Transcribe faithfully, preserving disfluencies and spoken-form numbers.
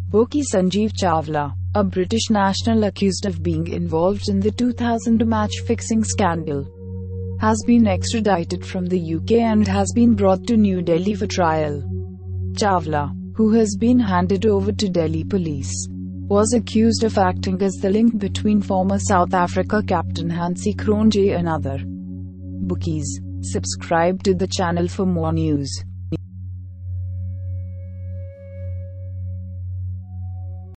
Bookie Sanjeev Chawla, a British national accused of being involved in the two thousand match-fixing scandal, has been extradited from the U K and has been brought to New Delhi for trial. Chawla, who has been handed over to Delhi police, was accused of acting as the link between former South Africa captain Hansie Cronje and other bookies. Subscribe to the channel for more news.